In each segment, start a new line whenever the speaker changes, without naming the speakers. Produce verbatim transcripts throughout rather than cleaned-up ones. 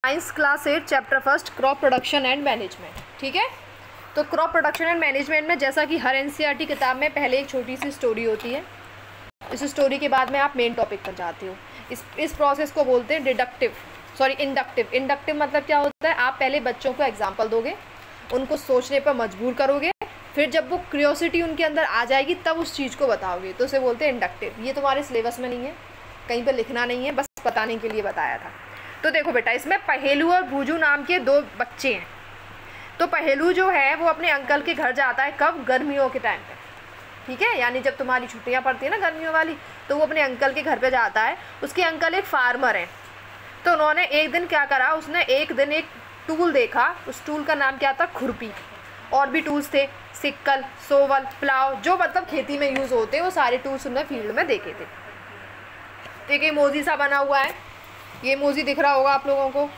Science class eight chapter first crop production and management. ठीक है, तो क्रॉप प्रोडक्शन एंड मैनेजमेंट में जैसा कि हर एनसीईआरटी किताब में पहले एक छोटी सी स्टोरी होती है, इस स्टोरी के बाद में आप मेन टॉपिक पर जाते हो। इस इस प्रोसेस को बोलते हैं डिडक्टिव सॉरी इंडक्टिव। इंडक्टिव मतलब क्या होता है, आप पहले बच्चों को एग्जाम्पल दोगे, उनको सोचने पर मजबूर करोगे, फिर जब वो क्यूरियोसिटी उनके अंदर आ जाएगी तब उस चीज़ को बताओगे, तो उसे बोलते हैं इंडक्टिव। ये तुम्हारे सिलेबस में नहीं है, कहीं पर लिखना नहीं है, बस बताने के लिए बताया था। तो देखो बेटा, इसमें पहेलू और भूजू नाम के दो बच्चे हैं। तो पहेलू जो है वो अपने अंकल के घर जाता है, कब? गर्मियों के टाइम पे। ठीक है, यानी जब तुम्हारी छुट्टियां पड़ती है ना गर्मियों वाली, तो वो अपने अंकल के घर पे जाता है। उसके अंकल एक फार्मर हैं। तो उन्होंने एक दिन क्या करा, उसने एक दिन एक टूल देखा, उस टूल का नाम क्या था? खुरपी। और भी टूल्स थे, सिक्कल, सोवल, प्लाव, जो मतलब खेती में यूज़ होते हैं, वो सारे टूल्स उन्होंने फील्ड में देखे थे। तो एक इमोजी सा बना हुआ है, ये इमोजी दिख रहा होगा आप लोगों को।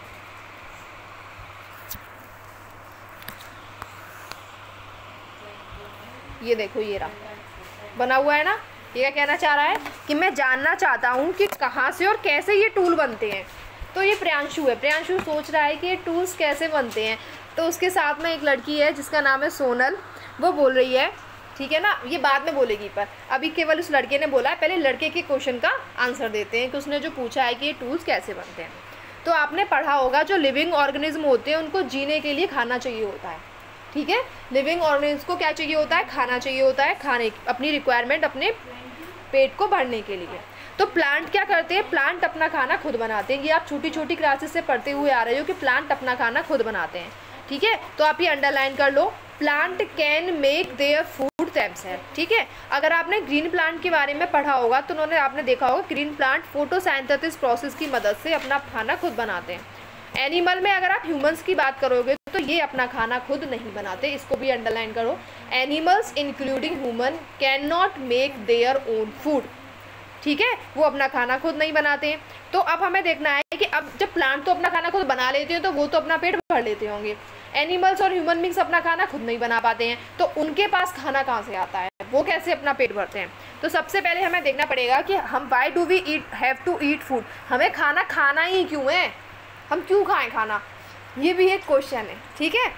ये देखो, ये रहा बना हुआ है ना। ये क्या कहना चाह रहा है कि मैं जानना चाहता हूँ कि कहाँ से और कैसे ये टूल बनते हैं। तो ये प्रियांशु है, प्रियांशु सोच रहा है कि ये टूल्स कैसे बनते हैं। तो उसके साथ में एक लड़की है जिसका नाम है सोनल, वो बोल रही है, ठीक है ना, ये बाद में बोलेगी, पर अभी केवल उस लड़के ने बोला है। पहले लड़के के क्वेश्चन का आंसर देते हैं कि उसने जो पूछा है कि ये टूल्स कैसे बनते हैं। तो आपने पढ़ा होगा, जो लिविंग ऑर्गेनिज्म होते हैं उनको जीने के लिए खाना चाहिए होता है। ठीक है, लिविंग ऑर्गेनिज्म को क्या चाहिए होता है? खाना चाहिए होता है, खाने अपनी रिक्वायरमेंट, अपने पेट को भरने के लिए। तो प्लांट क्या करते हैं? प्लांट अपना खाना खुद बनाते हैं। ये आप छोटी छोटी क्लासेस से पढ़ते हुए आ रहे हो कि प्लांट अपना खाना खुद बनाते हैं। ठीक है, तो आप ये अंडरलाइन कर लो, plant can make their food themselves. ठीक है, अगर आपने ग्रीन प्लांट के बारे में पढ़ा होगा तो उन्होंने आपने देखा होगा ग्रीन प्लांट फोटोसिंथेसिस प्रोसेस की मदद से अपना खाना खुद बनाते हैं। एनिमल में अगर आप ह्यूमंस की बात करोगे तो ये अपना खाना खुद नहीं बनाते, इसको भी अंडरलाइन करो। Animals including human can not make their own food. ठीक है, वो अपना खाना खुद नहीं बनाते हैं। तो अब हमें देखना है कि अब जब प्लांट तो अपना खाना खुद बना लेते हैं तो वो तो अपना पेट भर लेते होंगे, एनिमल्स और ह्यूमन बींग्स अपना खाना खुद नहीं बना पाते हैं, तो उनके पास खाना कहाँ से आता है, वो कैसे अपना पेट भरते हैं? तो सबसे पहले हमें देखना पड़ेगा कि हम why do we eat have to eat food, हमें खाना खाना ही क्यों है, हम क्यों खाएं खाना, ये भी एक क्वेश्चन है। ठीक है,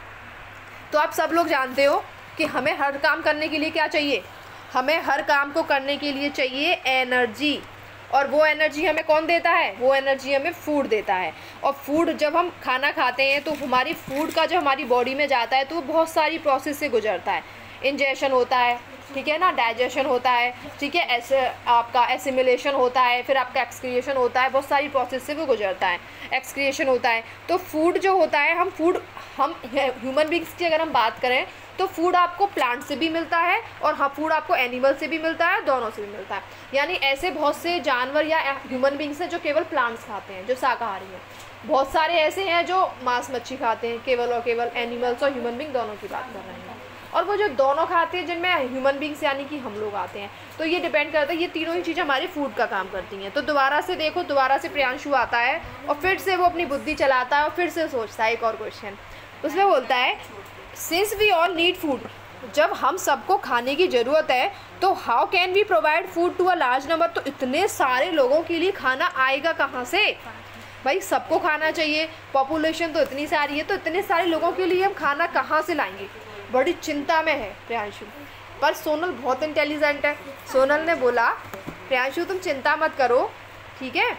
तो आप सब लोग जानते हो कि हमें हर काम करने के लिए क्या चाहिए? हमें हर काम को करने के लिए चाहिए एनर्जी, और वो एनर्जी हमें कौन देता है? वो एनर्जी हमें फूड देता है। और फूड जब हम खाना खाते हैं तो हमारी फूड का जो हमारी बॉडी में जाता है तो वो बहुत सारी प्रोसेस से गुजरता है। इंजेशन होता है, ठीक है ना, डाइजेशन होता है, ठीक है, ऐसे आपका एसिमिलेशन होता है, फिर आपका एक्सक्रिएशन होता है, बहुत सारी प्रोसेस से वो गुजरता है, एक्सक्रिएशन होता है। तो फूड जो होता है, हम फूड हम ह्यूमन बींग्स की अगर हम बात करें तो फूड आपको प्लांट से भी मिलता है और हाँ फूड आपको एनिमल से भी मिलता है, दोनों से भी मिलता है। यानी ऐसे बहुत से जानवर या ह्यूमन बींग्स हैं जो केवल प्लांट्स खाते हैं, जो शाकाहारी हैं। बहुत सारे ऐसे हैं जो मांस मच्छी खाते हैं, केवल और केवल एनिमल्स और ह्यूमन बींग दोनों की बात कर रहे हैं। और वो जो दोनों खाते हैं जिनमें ह्यूमन बींग्स यानी कि हम लोग आते हैं, तो ये डिपेंड करता है, ये तीनों ही चीज़ें हमारे फूड का काम करती हैं। तो दोबारा से देखो, दोबारा से प्रियांशु आता है और फिर से वो अपनी बुद्धि चलाता है और फिर से सोचता है एक और क्वेश्चन। उसमें बोलता है, since we all need food, जब हम सबको खाने की ज़रूरत है तो how can we provide food to a large number, तो इतने सारे लोगों के लिए खाना आएगा कहाँ से? भाई सबको खाना चाहिए, पॉपुलेशन तो इतनी सारी है, तो इतने सारे लोगों के लिए हम खाना कहाँ से लाएंगे? बड़ी चिंता में है प्रियांशु। पर सोनल बहुत इंटेलिजेंट है, सोनल ने बोला, प्रियांशु तुम चिंता मत करो, ठीक है,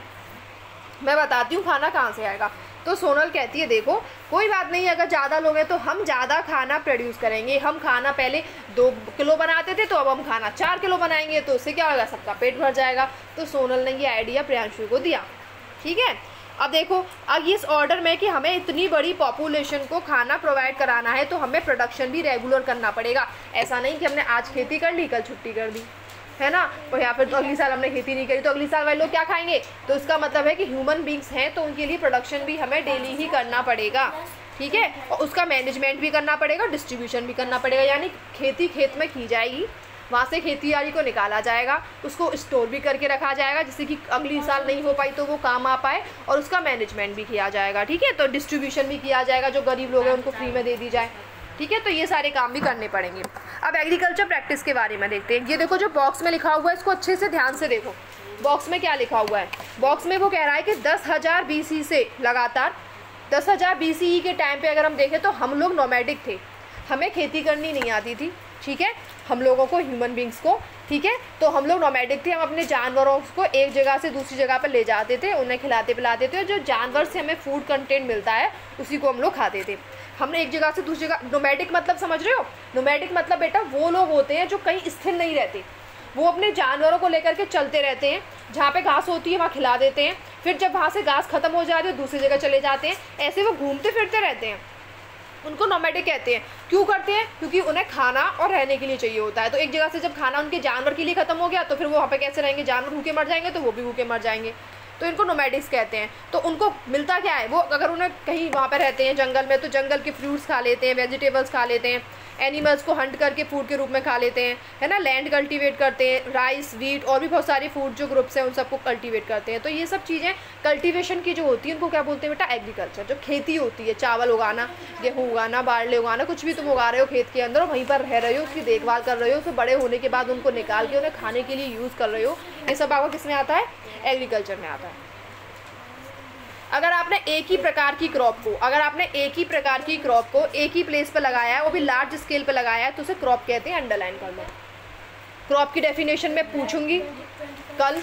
मैं बताती हूँ खाना कहाँ से आएगा। तो सोनल कहती है, देखो कोई बात नहीं, अगर ज़्यादा लोग हैं तो हम ज़्यादा खाना प्रोड्यूस करेंगे। हम खाना पहले दो किलो बनाते थे तो अब हम खाना चार किलो बनाएंगे, तो उससे क्या होगा? सबका पेट भर जाएगा। तो सोनल ने ये आइडिया प्रियांशु को दिया। ठीक है, अब देखो, अब इस ऑर्डर में कि हमें इतनी बड़ी पॉपुलेशन को खाना प्रोवाइड कराना है तो हमें प्रोडक्शन भी रेगुलर करना पड़ेगा। ऐसा नहीं कि हमने आज खेती कर ली कल छुट्टी कर दी, है ना, और या फिर तो अगली साल हमने खेती नहीं करी तो अगली साल वाले लोग क्या खाएंगे? तो इसका मतलब है कि ह्यूमन बींग्स हैं तो उनके लिए प्रोडक्शन भी हमें डेली ही करना पड़ेगा। ठीक है, और उसका मैनेजमेंट भी करना पड़ेगा, डिस्ट्रीब्यूशन भी करना पड़ेगा। यानी खेती खेत में की जाएगी, वहाँ से खेतीबाड़ी को निकाला जाएगा, उसको स्टोर भी करके रखा जाएगा जिससे कि अगली साल नहीं हो पाई तो वो काम आ पाए, और उसका मैनेजमेंट भी किया जाएगा। ठीक है, तो डिस्ट्रीब्यूशन भी किया जाएगा, जो गरीब लोग हैं उनको फ्री में दे दी जाए। ठीक है, तो ये सारे काम भी करने पड़ेंगे। अब एग्रीकल्चर प्रैक्टिस के बारे में देखते हैं। ये देखो जो बॉक्स में लिखा हुआ है इसको अच्छे से ध्यान से देखो। बॉक्स में क्या लिखा हुआ है, बॉक्स में वो कह रहा है कि दस हज़ार बी सी से लगातार दस हज़ार बी सी ई के टाइम पे अगर हम देखें तो हम लोग नोमैडिक थे, हमें खेती करनी नहीं आती थी, ठीक है, हम लोगों को, ह्यूमन बींग्स को, ठीक है, तो हम लोग नोमैडिक थे, हम अपने जानवरों को एक जगह से दूसरी जगह पर ले जाते थे, उन्हें खिलाते पिलाते थे, और जो जानवर से हमें फूड कंटेंट मिलता है उसी को हम लोग खाते थे। हमने एक जगह से दूसरी जगह, नोमैडिक मतलब समझ रहे हो, नोमैडिक मतलब बेटा वो लोग होते हैं जो कहीं स्थिर नहीं रहते, वो अपने जानवरों को लेकर के चलते रहते हैं, जहाँ पे घास होती है वहाँ खिला देते हैं, फिर जब वहाँ से घास खत्म हो जाती है दूसरी जगह चले जाते हैं, ऐसे वो घूमते फिरते रहते हैं, उनको नोमैडिक कहते हैं। क्यों करते हैं? क्योंकि उन्हें खाना और रहने के लिए चाहिए होता है। तो एक जगह से जब खाना उनके जानवर के लिए ख़त्म हो गया तो फिर वो वहाँ पे कैसे रहेंगे, जानवर भूखे मर जाएंगे तो वो भी भूखे मर जाएंगे, तो इनको नोमैडिक्स कहते हैं। तो उनको मिलता क्या है, वो अगर उन्हें कहीं वहाँ पर रहते हैं जंगल में तो जंगल के फ्रूट्स खा लेते हैं, वेजिटेबल्स खा लेते हैं, एनिमल्स को हंट करके फूड के रूप में खा लेते हैं, है ना, लैंड कल्टीवेट करते हैं, राइस, वीट और भी बहुत सारी फूड जो ग्रुप्स हैं उन सबको कल्टीवेट करते हैं। तो ये सब चीज़ें कल्टीवेशन की जो होती है उनको क्या बोलते हैं बेटा, एग्रीकल्चर। जो खेती होती है, चावल उगाना, गेहूँ उगाना, बारले उगाना, कुछ भी तुम उगा रहे हो खेत के अंदर और वहीं पर रह रहे हो, उसकी देखभाल कर रहे हो, फिर बड़े होने के बाद उनको निकाल के उन्हें खाने के लिए यूज़ कर रहे हो, ये सब आपको किस में आता है, एग्रीकल्चर में आता है। अगर आपने एक ही प्रकार की क्रॉप को अगर आपने एक ही प्रकार की क्रॉप को एक ही प्लेस पर लगाया है, वो भी लार्ज स्केल पर लगाया है, तो उसे क्रॉप कहते हैं। अंडरलाइन कर लो। क्रॉप की डेफिनेशन मैं पूछूंगी कल,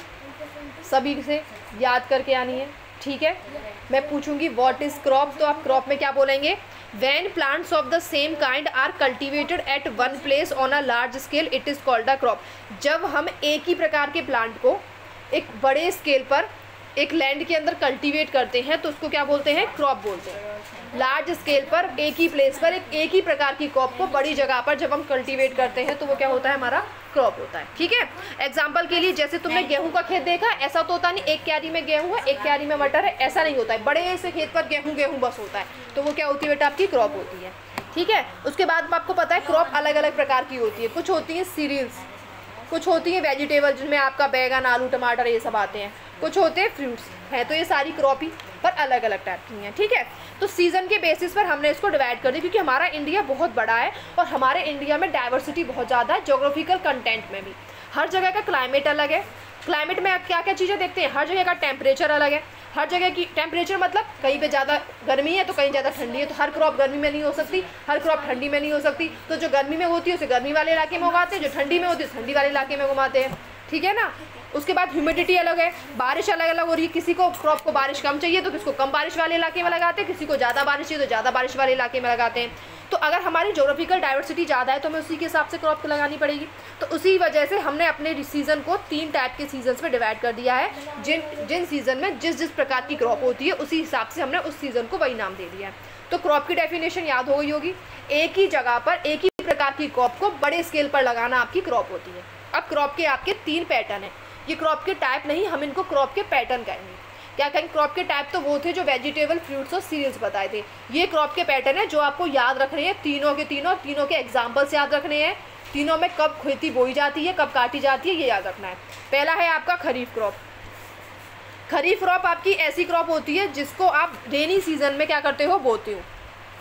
सभी से याद करके आनी है, ठीक है। मैं पूछूंगी व्हाट इज क्रॉप, तो आप क्रॉप में क्या बोलेंगे, when plants of the same kind are cultivated at one place on a large scale it is called a crop. जब हम एक ही प्रकार के प्लांट को एक बड़े स्केल पर एक लैंड के अंदर कल्टीवेट करते हैं तो उसको क्या बोलते हैं, क्रॉप बोलते हैं। लार्ज स्केल पर एक ही प्लेस पर एक एक ही प्रकार की क्रॉप को बड़ी जगह पर जब हम कल्टीवेट करते हैं तो वो क्या होता है, हमारा क्रॉप होता है, ठीक है। एग्जांपल के लिए जैसे तुमने गेहूं का खेत देखा, ऐसा तो होता नहीं एक क्यारी में गेहूं है एक क्यारी में मटर है, ऐसा नहीं होता है, बड़े से खेत पर गेहूँ गेहूँ बस होता है, तो वो क्या होती है बेटा, आपकी क्रॉप होती है, ठीक है। उसके बाद आपको पता है क्रॉप अलग अलग प्रकार की होती है, कुछ होती है सीरियल्स, कुछ होती है वेजिटेबल जिनमें आपका बैगन, आलू, टमाटर ये सब आते हैं, कुछ होते हैं फ्रूट्स हैं, तो ये सारी क्रॉप ही पर अलग अलग टाइप की हैं, ठीक है। तो सीज़न के बेसिस पर हमने इसको डिवाइड कर दिया क्योंकि हमारा इंडिया बहुत बड़ा है और हमारे इंडिया में डाइवर्सिटी बहुत ज़्यादा है, जोग्राफिकल कंटेंट में भी। हर जगह का क्लाइमेट अलग है, क्लाइमेट में आप क्या क्या चीज़ें देखते हैं, हर जगह का टेम्परेचर अलग है, हर जगह की टेम्परेचर मतलब कहीं पे ज़्यादा गर्मी है तो कहीं ज़्यादा ठंडी है, तो हर क्रॉप गर्मी में नहीं हो सकती, हर क्रॉप ठंडी में नहीं हो सकती, तो जो गर्मी में होती है उसे गर्मी वाले इलाके में उगाते हैं, जो ठंडी में होती है ठंडी वाले इलाके में उगाते हैं, ठीक है ना। उसके बाद ह्यूमिडिटी अलग है, बारिश अलग अलग हो रही है, किसी को क्रॉप को बारिश कम चाहिए तो किसको कम बारिश वाले इलाके में लगाते हैं, किसी को ज़्यादा बारिश चाहिए तो ज़्यादा बारिश वाले इलाके में लगाते हैं। तो अगर हमारी जोग्राफिकल डाइवर्सिटी ज़्यादा है तो हमें उसी के हिसाब से क्रॉप को लगानी पड़ेगी। तो उसी वजह से हमने अपने सीज़न को तीन टाइप के सीजन्स में डिवाइड कर दिया है, जिन जिन सीज़न में जिस जिस प्रकार की क्रॉप होती है उसी हिसाब से हमने उस सीज़न को वही नाम दे दिया है। तो क्रॉप की डेफिनेशन याद हो गई होगी, एक ही जगह पर एक ही प्रकार की क्रॉप को बड़े स्केल पर लगाना आपकी क्रॉप होती है। अब क्रॉप के आपके तीन पैटर्न हैं, ये क्रॉप के टाइप नहीं, हम इनको क्रॉप के पैटर्न कहेंगे। क्या कहेंगे, क्रॉप के टाइप तो वो थे जो वेजिटेबल, फ्रूट्स और सीरियल्स बताए थे, ये क्रॉप के पैटर्न है जो आपको याद रखने हैं, तीनों के तीनों तीनों के एग्जाम्पल्स याद रखने हैं, तीनों में कब खेती बोई जाती है, कब काटी जाती है, ये याद रखना है। पहला है आपका खरीफ क्रॉप। खरीफ क्रॉप आपकी ऐसी क्रॉप होती है जिसको आप रेनी सीजन में क्या करते हो, बोते हो।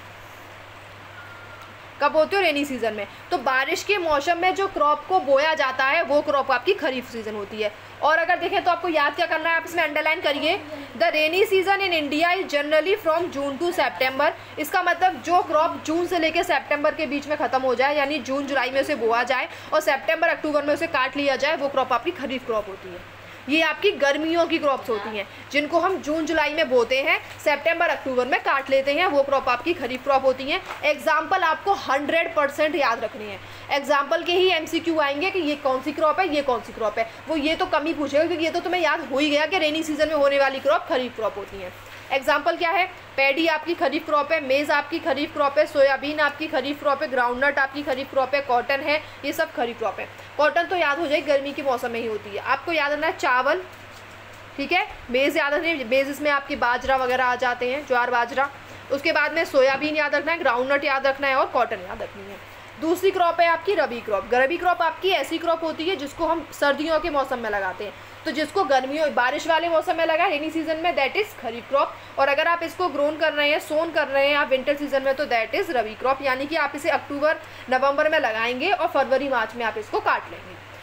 कब बोते हो, रेनी सीजन में। तो बारिश के मौसम में जो क्रॉप को बोया जाता है वो क्रॉप आपकी खरीफ सीजन होती है। और अगर देखें तो आपको याद क्या करना है, आप इसमें अंडरलाइन करिए, the rainy season in India is generally from June to September. इसका मतलब जो क्रॉप जून से लेकर सितंबर के बीच में ख़त्म हो जाए, यानी जून जुलाई में उसे बोआ जाए और सितंबर अक्टूबर में उसे काट लिया जाए, वो क्रॉप आपकी खरीफ क्रॉप होती है। ये आपकी गर्मियों की क्रॉप्स होती हैं जिनको हम जून जुलाई में बोते हैं, सितंबर अक्टूबर में काट लेते हैं, वो क्रॉप आपकी खरीफ क्रॉप होती हैं। एग्जाम्पल आपको हंड्रेड परसेंट याद रखनी है, एग्जाम्पल के ही एमसीक्यू आएंगे कि ये कौन सी क्रॉप है, ये कौन सी क्रॉप है, वो ये तो कम ही पूछेगा क्योंकि ये तो तुम्हें याद हो ही गया कि रेनी सीजन में होने वाली क्रॉप खरीफ क्रॉप होती है। एग्जाम्पल क्या है, पैडी आपकी खरीफ क्रॉप है, मेज़ आपकी खरीफ क्रॉप है, सोयाबीन आपकी खरीफ क्रॉप है, ग्राउंडनट आपकी खरीफ क्रॉप है, कॉटन है, ये सब खरीफ क्रॉप है। कॉटन तो याद हो जाए गर्मी के मौसम में ही होती है। आपको याद रखना है चावल, ठीक है, मेज़ याद रखनी है, मेज़ इसमें आपकी बाजरा वगैरह आ जाते हैं, ज्वार बाजरा। उसके बाद में सोयाबीन याद रखना है, ग्राउंडनट याद रखना है और कॉटन याद रखनी है। दूसरी क्रॉप है आपकी रबी क्रॉप। रबी क्रॉप आपकी ऐसी क्रॉप होती है जिसको हम सर्दियों के मौसम में लगाते हैं, तो जिसको गर्मियों बारिश वाले मौसम में लगा, रेनी सीजन में, दैट इज़ खरीफ क्रॉप। और अगर आप इसको ग्रोन कर रहे हैं, सोन कर रहे हैं आप विंटर सीजन में, तो दैट इज़ रबी क्रॉप, यानी कि आप इसे अक्टूबर नवंबर में लगाएंगे और फरवरी मार्च में आप इसको काट लेंगे।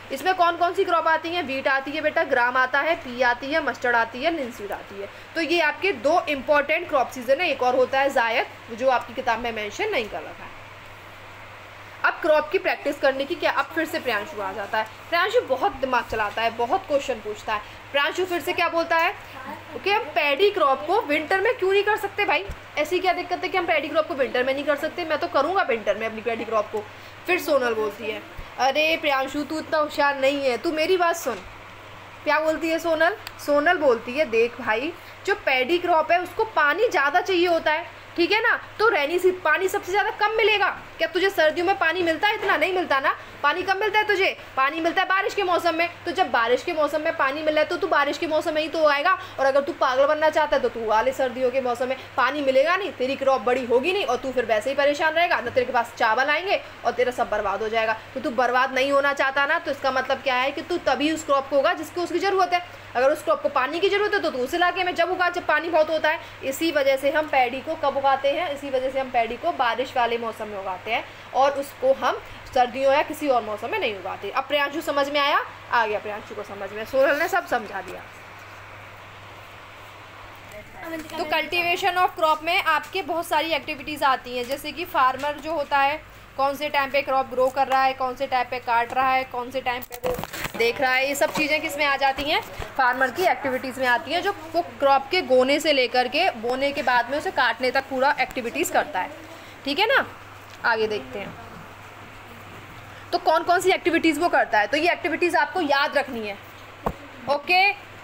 इसमें कौन कौन सी क्रॉप आती है? वीट आती है बेटा, ग्राम आता है, पी आती है, मस्टर्ड आती है, लिनसीड आती है। तो ये आपके दो इंपॉर्टेंट क्रॉप सीजन है। एक और होता है जायद, जो आपकी किताब में मेंशन नहीं कर रखा है। अब क्रॉप की प्रैक्टिस करने की क्या, अब फिर से प्रियांशु आ जाता है। प्रियांशु बहुत दिमाग चलाता है, बहुत क्वेश्चन पूछता है। प्रियांशु फिर से क्या बोलता है कि हम पैडी क्रॉप को विंटर में क्यों नहीं कर सकते भाई? ऐसी क्या दिक्कत है कि हम पैडी क्रॉप को विंटर में नहीं कर सकते? मैं तो करूँगा विंटर में अपनी पैडी क्रॉप को। फिर सोनल बोलती है, अरे प्रियांशु तू इतना होशियार नहीं है, तू मेरी बात सुन। क्या बोलती है सोनल? सोनल बोलती है, देख भाई, जो पैडी क्रॉप है उसको पानी ज़्यादा चाहिए होता है, ठीक है ना? तो रैनी सी पानी सबसे ज़्यादा कम मिलेगा। क्या तुझे सर्दियों में पानी मिलता है? इतना नहीं मिलता ना। पानी कब मिलता है तुझे? पानी मिलता है बारिश के मौसम में। तो जब बारिश के मौसम में पानी मिल रहा है तो तू बारिश के मौसम में ही तो आएगा। और अगर तू पागल बनना चाहता है तो तू वाले सर्दियों के मौसम में पानी मिलेगा नहीं, तेरी क्रॉप बड़ी होगी नहीं, और तू फिर वैसे ही परेशान रहेगा ना। तेरे पास चावल आएंगे और तेरा सब बर्बाद हो जाएगा। तो तू बर्बाद नहीं होना चाहता ना, तो इसका मतलब क्या है कि तू तभी उस क्रॉप को होगा जिसको उसकी ज़रूरत है। अगर उस क्रॉप को पानी की ज़रूरत है तो तू उस इलाके में जब उगा जब पानी बहुत होता है। इसी वजह से हम पैडी को कब उगाते हैं? इसी वजह से हम पैडी को बारिश वाले मौसम में उगाते हैं, और उसको हम सर्दियों या किसी और मौसम में नहीं उगाते। अब प्रियांशु समझ में आया? आ गया प्रियांशु को समझ में। सोनल ने सब समझा दिया। तो कल्टीवेशन ऑफ क्रॉप में आपके बहुत सारी एक्टिविटीज़ आती हैं, जैसे कि फार्मर जो होता है कौन से टाइम पे क्रॉप ग्रो कर रहा है, कौन से टाइम पे काट रहा है, कौन से टाइम पे वो देख रहा है। ये सब चीज़ें किस में आ जाती हैं? फार्मर की एक्टिविटीज़ में आती हैं, जो वो क्रॉप के गोने से लेकर के बोने के बाद में उसे काटने तक पूरा एक्टिविटीज़ करता है, ठीक है ना? आगे देखते हैं तो कौन कौन सी एक्टिविटीज़ वो करता है। तो ये एक्टिविटीज़ आपको याद रखनी है, ओके?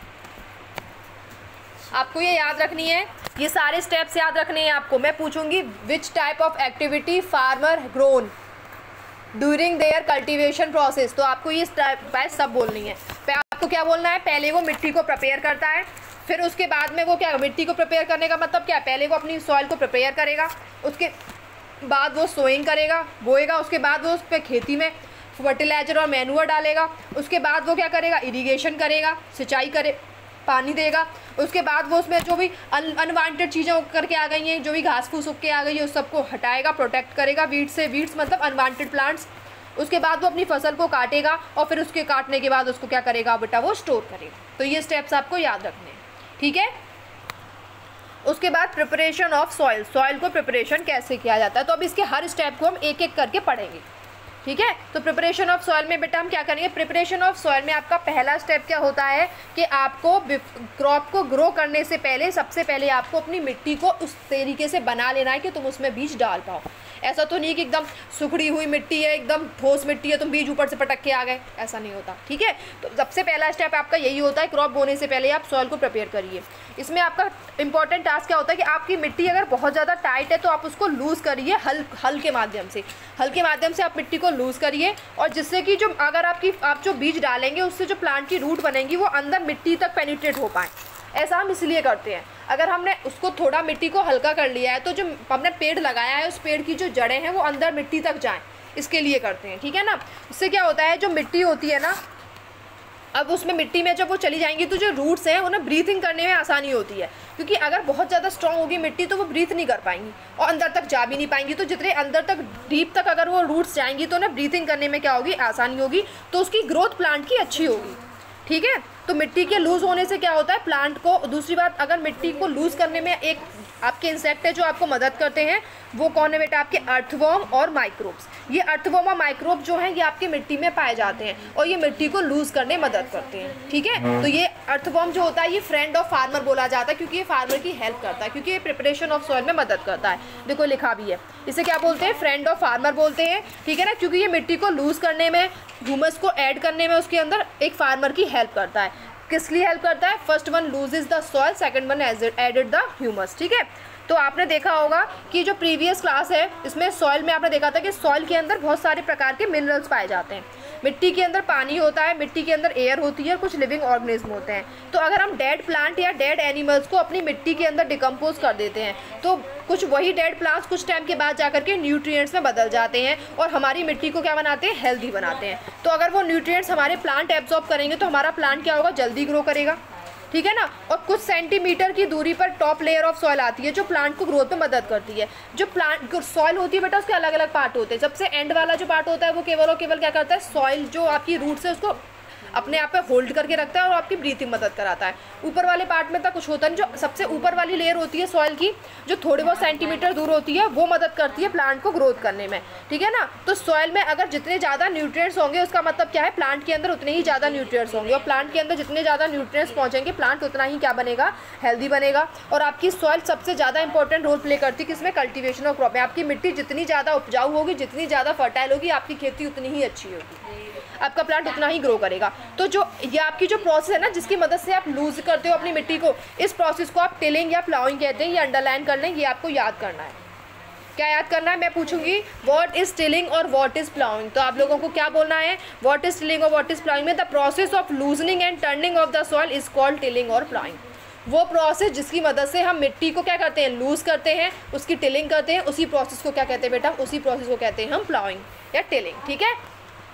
आपको ये याद रखनी है, ये सारे स्टेप्स याद रखने हैं आपको। मैं पूछूंगी which type of activity farmer grown during their cultivation process, तो आपको ये स्टेप बाय सब बोलनी है। आपको क्या बोलना है? पहले वो मिट्टी को प्रिपेयर करता है, फिर उसके बाद में वो क्या, मिट्टी को प्रिपेयर करने का मतलब क्या है? पहले वो अपनी सॉइल को प्रिपेयर करेगा, उसके बाद वो सोइंग करेगा, बोएगा, उसके बाद वो उस पर खेती में फर्टिलाइजर और मैन्यूअर डालेगा, उसके बाद वो क्या करेगा? इरिगेशन करेगा, सिंचाई करे, पानी देगा। उसके बाद वो उसमें जो भी अनवांटेड चीज़ें उग करके आ गई हैं, जो भी घास फूस उग के आ गई है, उस सबको हटाएगा, प्रोटेक्ट करेगा वीड से। वीड्स मतलब अनवांटेड प्लांट्स। उसके बाद वो अपनी फसल को काटेगा, और फिर उसके काटने के बाद उसको क्या करेगा बेटा? वो स्टोर करेगा। तो ये स्टेप्स आपको याद रखने हैं, ठीक है? उसके बाद प्रिपरेशन ऑफ सॉइल, सॉइल को प्रिपरेशन कैसे किया जाता है। तो अब इसके हर स्टेप को हम एक एक करके पढ़ेंगे, ठीक है? तो प्रिपरेशन ऑफ सॉइल में बेटा हम क्या करेंगे? प्रिपरेशन ऑफ सॉइल में आपका पहला स्टेप क्या होता है कि आपको क्रॉप को ग्रो करने से पहले सबसे पहले आपको अपनी मिट्टी को उस तरीके से बना लेना है कि तुम उसमें बीज डाल पाओ। ऐसा तो नहीं कि एकदम सुखड़ी हुई मिट्टी है, एकदम ठोस मिट्टी है, तुम बीज ऊपर से पटक के आ गए, ऐसा नहीं होता, ठीक है? तो सबसे पहला स्टेप आपका यही होता है, क्रॉप बोने से पहले आप सॉइल को प्रिपेयर करिए। इसमें आपका इंपॉर्टेंट टास्क क्या होता है कि आपकी मिट्टी अगर बहुत ज़्यादा टाइट है तो आप उसको लूज़ करिए, हल हल के माध्यम से हल के माध्यम से आप मिट्टी को लूज़ करिए, और जिससे कि जो अगर आपकी आप जो बीज डालेंगे उससे जो प्लांट की रूट बनेंगी वो अंदर मिट्टी तक पेनिट्रेट हो पाए। ऐसा हम इसलिए करते हैं, अगर हमने उसको थोड़ा मिट्टी को हल्का कर लिया है तो जो हमने पेड़ लगाया है उस पेड़ की जो जड़ें हैं वो अंदर मिट्टी तक जाएं, इसके लिए करते हैं, ठीक है ना? उससे क्या होता है, जो मिट्टी होती है ना, अब उसमें मिट्टी में जब वो चली जाएंगी तो जो रूट्स हैं उन्हें ब्रीथिंग करने में आसानी होती है, क्योंकि अगर बहुत ज़्यादा स्ट्रॉन्ग होगी मिट्टी तो वो ब्रीथ नहीं कर पाएंगी और अंदर तक जा भी नहीं पाएंगी। तो जितने अंदर तक डीप तक अगर वो रूट्स जाएंगी तो उन्हें ब्रीथिंग करने में क्या होगी, आसानी होगी, तो उसकी ग्रोथ प्लांट की अच्छी होगी, ठीक है? तो मिट्टी के लूज़ होने से क्या होता है प्लांट को। दूसरी बात, अगर मिट्टी को लूज़ करने में एक आपके इंसेक्ट है जो आपको मदद करते हैं, वो कौन है बेटा? आपके अर्थवर्म और माइक्रोब्स। ये अर्थवर्म और माइक्रोब जो हैं ये आपकी मिट्टी में पाए जाते हैं और ये मिट्टी को लूज़ करने में मदद करते हैं, ठीक है? तो ये अर्थवर्म जो होता है ये फ्रेंड ऑफ फार्मर बोला जाता है, क्योंकि ये फार्मर की हेल्प करता है, क्योंकि ये प्रिपरेशन ऑफ सॉइल में मदद करता है। देखो लिखा भी है, इसे क्या बोलते हैं? फ्रेंड ऑफ फार्मर बोलते हैं, ठीक है ना? क्योंकि ये मिट्टी को लूज़ करने में, ह्यूमस को ऐड करने में उसके अंदर एक फार्मर की हेल्प करता है। किस लिए हेल्प करता है? First one loosens the soil, second one added the humus, ठीक है? तो आपने देखा होगा कि जो प्रीवियस क्लास है इसमें सॉइल में आपने देखा था कि सॉइल के अंदर बहुत सारे प्रकार के मिनरल्स पाए जाते हैं। मिट्टी के अंदर पानी होता है, मिट्टी के अंदर एयर होती है और कुछ लिविंग ऑर्गेनिज्म होते हैं। तो अगर हम डेड प्लांट या डेड एनिमल्स को अपनी मिट्टी के अंदर डिकम्पोज कर देते हैं तो कुछ वही डेड प्लांट्स कुछ टाइम के बाद जाकर के न्यूट्रिएंट्स में बदल जाते हैं और हमारी मिट्टी को क्या बनाते हैं? हेल्दी बनाते हैं। तो अगर वो न्यूट्रिएंट्स हमारे प्लांट एब्जॉर्ब करेंगे तो हमारा प्लांट क्या होगा? जल्दी ग्रो करेगा, ठीक है ना। और कुछ सेंटीमीटर की दूरी पर टॉप लेयर ऑफ सॉइल आती है जो प्लांट को ग्रोथ में मदद करती है। जो प्लांट सॉइल होती है बेटा उसके अलग अलग पार्ट होते हैं। सबसे एंड वाला जो पार्ट होता है वो केवल और केवल क्या करता है, सॉइल जो आपकी रूट्स है उसको अपने आप पे होल्ड करके रखता है और आपकी ब्रीथिंग मदद कराता है। ऊपर वाले पार्ट में तो कुछ होता नहीं। जो सबसे ऊपर वाली लेयर होती है सॉइल की, जो थोड़े बहुत सेंटीमीटर दूर होती है, वो मदद करती है प्लांट को ग्रोथ करने में, ठीक है ना। तो सॉइल में अगर जितने ज़्यादा न्यूट्रिएंट्स होंगे उसका मतलब क्या है, प्लांट के अंदर उतने ही ज़्यादा न्यूट्रिएंट्स होंगे, और प्लांट के अंदर जितने ज़्यादा न्यूट्रिएंट्स पहुँचेंगे प्लांट उतना ही क्या बनेगा, हेल्दी बनेगा। और आपकी सॉइल सबसे ज़्यादा इंपॉर्टेंट रोल प्ले करती है किसमें, कल्टीवेशन ऑफ क्रॉप में। आपकी मिट्टी जितनी ज़्यादा उपजाऊ होगी, जितनी ज़्यादा फर्टाइल होगी, आपकी खेती उतनी ही अच्छी होगी, आपका प्लांट उतना ही ग्रो करेगा। तो जो ये आपकी जो प्रोसेस है ना, जिसकी मदद से आप लूज करते हो अपनी मिट्टी को, इस प्रोसेस को आप टिलिंग या प्लाउइंग कहते हैं। ये अंडरलाइन कर लें, ये आपको याद करना है। क्या याद करना है, मैं पूछूंगी व्हाट इज टिलिंग और व्हाट इज प्लाउइंग, तो आप लोगों को क्या बोलना है, व्हाट इज टिलिंग और व्हाट इज प्लाउइंग में the process of loosening and turning of the soil is called tilling और प्लाउइंग। वो प्रोसेस जिसकी मदद से हम मिट्टी को क्या करते हैं, लूज करते हैं, उसकी टिलिंग करते हैं, उसी प्रोसेस को क्या कहते हैं बेटा, उसी प्रोसेस को कहते हैं हम प्लाउइंग या टिलिंग, ठीक है।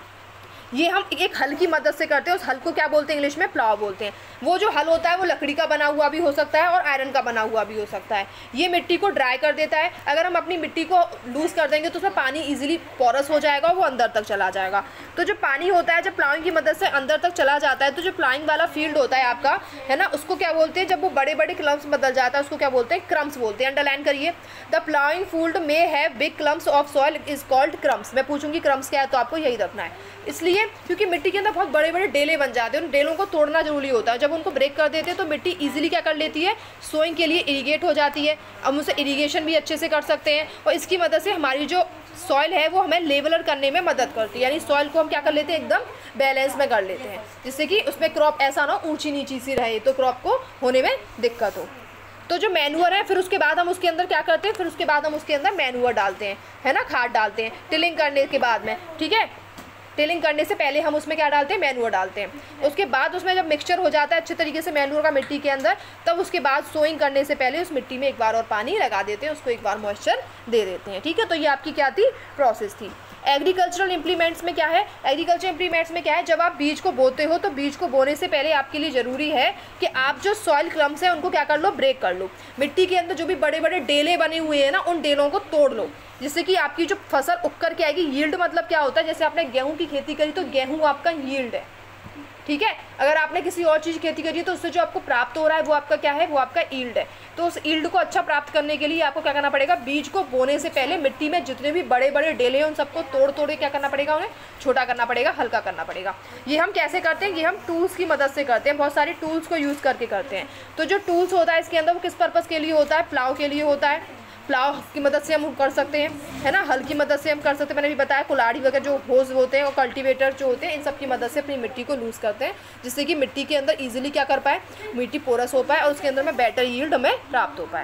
ये हम एक हल की मदद से करते हैं। उस हल को क्या बोलते हैं, इंग्लिश में प्लाव बोलते हैं। वो जो हल होता है वो लकड़ी का बना हुआ भी हो सकता है और आयरन का बना हुआ भी हो सकता है। ये मिट्टी को ड्राई कर देता है। अगर हम अपनी मिट्टी को लूज़ कर देंगे तो उसमें पानी इजीली पोरस हो जाएगा, वो अंदर तक चला जाएगा। तो जो पानी होता है जब प्लाविंग की मदद से अंदर तक चला जाता है, तो जो प्लाविंग वाला फील्ड होता है आपका, है ना, उसको क्या बोलते हैं, जब वो बड़े बड़े क्लम्स बदल जाता है उसको क्या बोलते हैं, क्रम्स बोलते हैं। अंडरलाइन करिए, द प्लाविंग फील्ड में have big clumps of soil is called crumbs. मैं पूछूंगी क्रम्स क्या है, तो आपको यही रखना है, इसलिए क्योंकि मिट्टी के अंदर बहुत बड़े बड़े डेले बन जाते हैं। उन डेलों को तोड़ना जरूरी होता है। जब उनको ब्रेक कर देते हैं तो मिट्टी इजीली क्या कर लेती है, सोइंग के लिए इरीगेट हो जाती है। हम उसे इरीगेशन भी अच्छे से कर सकते हैं और इसकी मदद से हमारी जो सॉइल है वो हमें लेवलर करने में मदद करती है। यानी सॉइल को हम क्या कर लेते हैं, एकदम बैलेंस में कर लेते हैं, जिससे कि उसमें क्रॉप ऐसा ना ऊंची नीची सी रहे तो क्रॉप को होने में दिक्कत हो। तो जो मैन्यूअर है, फिर उसके बाद हम उसके अंदर क्या करते हैं, फिर उसके बाद हम उसके अंदर मैन्यूअर डालते हैं, है ना, खाद डालते हैं टिलिंग करने के बाद में, ठीक है। टिलिंग करने से पहले हम उसमें क्या डालते हैं, मैन्यूअर डालते हैं। उसके बाद उसमें जब मिक्सचर हो जाता है अच्छे तरीके से मैन्यूअर का मिट्टी के अंदर, तब उसके बाद सोइंग करने से पहले उस मिट्टी में एक बार और पानी लगा देते हैं, उसको एक बार मॉइस्चर दे देते हैं, ठीक है। तो ये आपकी क्या थी, प्रोसेस थी। एग्रीकल्चरल इम्प्लीमेंट्स में क्या है, एग्रीकल्चर इम्प्लीमेंट्स में क्या है, जब आप बीज को बोते हो तो बीज को बोने से पहले आपके लिए ज़रूरी है कि आप जो सॉइल क्लम्स हैं उनको क्या कर लो, ब्रेक कर लो। मिट्टी के अंदर जो भी बड़े बड़े डेले बने हुए हैं ना, उन डेलों को तोड़ लो, जिससे कि आपकी जो फसल उग कर के आएगी। यील्ड मतलब क्या होता है, जैसे आपने गेहूँ की खेती करी तो गेहूँ आपका यील्ड है, ठीक है। अगर आपने किसी और चीज़ खेती करी तो उससे जो आपको प्राप्त हो रहा है वो आपका क्या है, वो आपका यील्ड है। तो उस यील्ड को अच्छा प्राप्त करने के लिए आपको क्या करना पड़ेगा, बीज को बोने से पहले मिट्टी में जितने भी बड़े बड़े डेले हैं उन सबको तोड़ तोड़ के क्या करना पड़ेगा, उन्हें छोटा करना पड़ेगा, हल्का करना पड़ेगा। ये हम कैसे करते हैं, ये हम टूल्स की मदद से करते हैं, बहुत सारे टूल्स को यूज़ करके करते हैं। तो जो टूल्स होता है इसके अंदर वो किस पर्पज़ के लिए होता है, प्लाव के लिए होता है। प्लाव की मदद से हम कर सकते हैं, है ना, हल की मदद से हम कर सकते हैं, मैंने भी बताया। कुल्हाड़ी वगैरह जो होज होते हैं और कल्टीवेटर जो होते हैं, इन सब की मदद से अपनी मिट्टी को लूज़ करते हैं, जिससे कि मिट्टी के अंदर इजीली क्या कर पाए, मिट्टी पोरस हो पाए और उसके अंदर में बेटर यील्ड हमें प्राप्त हो पाए।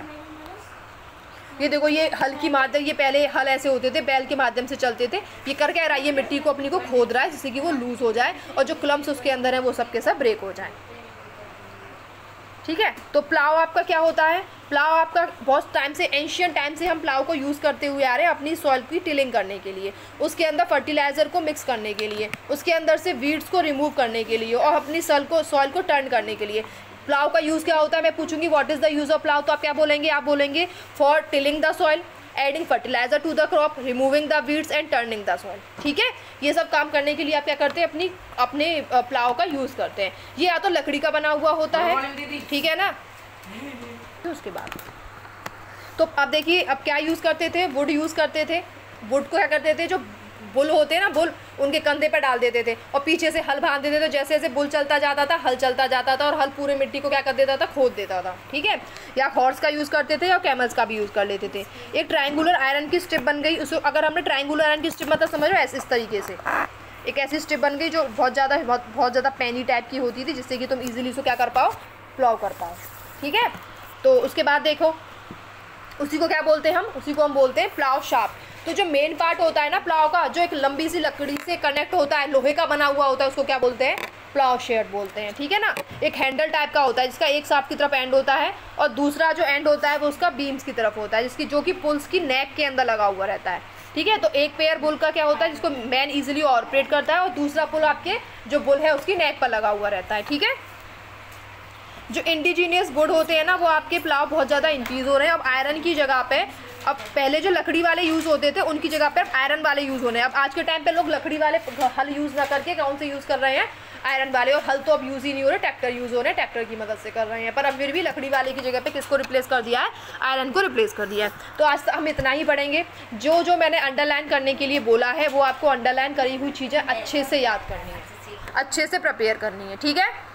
ये देखो, ये हल की माध्यम, ये पहले हल ऐसे होते थे, बैल के माध्यम से चलते थे। ये कर क्या रहा है, ये मिट्टी को अपनी को खोद रहा है, जिससे कि वो लूज़ हो जाए और जो क्लम्स उसके अंदर हैं वो सब के सब ब्रेक हो जाए, ठीक है। तो प्लाव आपका क्या होता है, प्लाव आपका बहुत टाइम से, एंशियंट टाइम से हम प्लाव को यूज़ करते हुए आ रहे हैं अपनी सॉइल की टिलिंग करने के लिए, उसके अंदर फर्टिलाइज़र को मिक्स करने के लिए, उसके अंदर से वीड्स को रिमूव करने के लिए और अपनी सॉइल को सॉइल को टर्न करने के लिए। प्लाव का यूज़ क्या होता है, मैं पूछूंगी what is the use of plough, तो आप क्या बोलेंगे, आप बोलेंगे for tilling the soil, adding fertiliser to the crop, removing the weeds and turning the soil, ठीक है। ये सब काम करने के लिए आप क्या करते हैं, अपनी अपने प्लाव का यूज़ करते हैं। ये या तो लकड़ी का बना हुआ होता है, ठीक है ना। उसके बाद तो आप देखिए, अब क्या यूज़ करते थे, वुड यूज़ करते थे। वुड को क्या करते थे, जो बुल होते हैं ना, बुल, उनके कंधे पर डाल देते थे और पीछे से हल बांध देते थे। तो जैसे जैसे बुल चलता जाता था, हल चलता जाता था और हल पूरे मिट्टी को क्या कर देता था, खोद देता था, ठीक है। या हॉर्स का यूज़ करते थे या कैमल्स का भी यूज़ कर लेते थे। एक ट्रायंगुलर आयरन की स्ट्रिप बन गई। उसको अगर हमने ट्रायंगुलर आयरन की स्ट्रिप मतलब समझ लो ऐसे, इस तरीके से एक ऐसी स्ट्रिप बन गई जो बहुत ज़्यादा बहुत बहुत ज़्यादा पैनी टाइप की होती थी, जिससे कि तुम ईजिली उसको क्या कर पाओ, प्लाव कर पाओ, ठीक है। तो उसके बाद देखो, उसी को क्या बोलते हैं हम, उसी को हम बोलते हैं प्लाव शाफ्ट। तो जो मेन पार्ट होता है ना प्लाव का, जो एक लंबी सी लकड़ी से कनेक्ट होता है, लोहे का बना हुआ होता है, उसको क्या बोलते हैं, प्लाव शेड बोलते हैं, ठीक है ना। एक हैंडल टाइप का होता है जिसका एक शाफ्ट की तरफ एंड होता है और दूसरा जो एंड होता है वो उसका बीम्स की तरफ होता है, जिसकी जो कि पुल्स की नेक के अंदर लगा हुआ रहता है, ठीक है। तो एक पेयर बुल का क्या होता है, जिसको मैन इजीली ऑपरेट करता है और दूसरा पुल आपके जो बुल है उसकी नेक पर लगा हुआ रहता है, ठीक है। जो इंडिजीनियस वुड होते हैं ना वो आपके प्लाव बहुत ज़्यादा इंक्रीज़ हो रहे हैं। अब आयरन की जगह पे, अब पहले जो लकड़ी वाले यूज़ होते थे उनकी जगह पे अब आयरन वाले यूज़ होने हैं। अब आज के टाइम पे लोग लकड़ी वाले हल यूज़ ना करके कौन से यूज़ कर रहे हैं, आयरन वाले। और हल तो अब यूज़ ही नहीं हो रहे, ट्रैक्टर यूज़ हो रहे हैं, ट्रैक्टर की मदद से कर रहे हैं। पर अब फिर भी लकड़ी वाले की जगह पे किसको रिप्लेस कर दिया है, आयरन को रिप्लेस कर दिया है। तो आज हम इतना ही पढ़ेंगे। जो जो मैंने अंडरलाइन करने के लिए बोला है वो आपको अंडरलाइन करी हुई चीज़ें अच्छे से याद करनी है, अच्छे से प्रिपेयर करनी है, ठीक है।